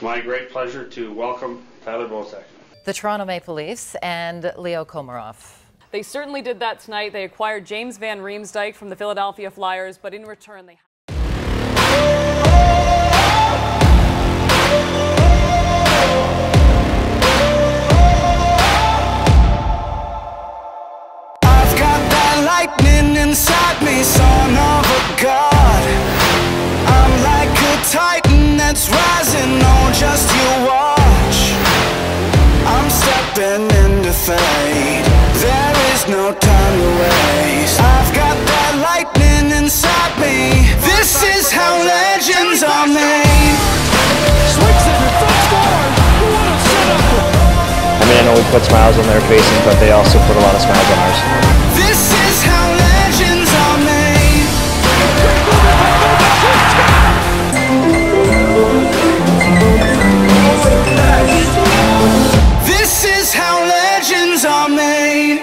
my great pleasure to welcome Tyler Bozak. The Toronto Maple Leafs and Leo Komarov. They certainly did that tonight. They acquired James Van Riemsdyk from the Philadelphia Flyers, but in return they... I've got that lightning inside me, son of a god. I'm like a titan that's rising, oh, just you watch. I'm stepping into fate, there is no time to waste. I've got that lightning inside me, this is how legends are made. Swings it, touchdown, what a setup. I mean, I know we put smiles on their faces, but they also put a lot of smiles on ours. This is how legends are made. This is how legends are made.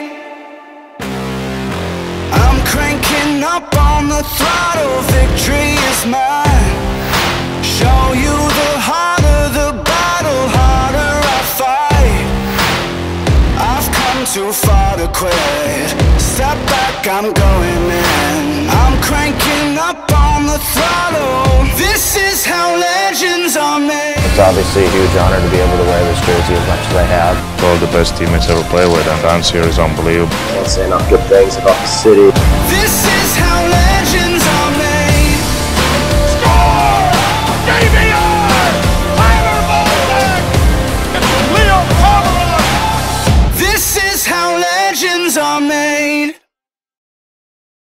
I'm cranking up on the throttle, victory is mine. Show you the harder the battle, harder I fight. I've come too far to quit. Step back, I'm going in. I'm cranking up on the throttle. This is how legends are made. It's obviously a huge honor to be able to wear this jersey as much as I have. All the best teammates ever played with, and fans here is unbelievable. Can't say enough good things about the city. This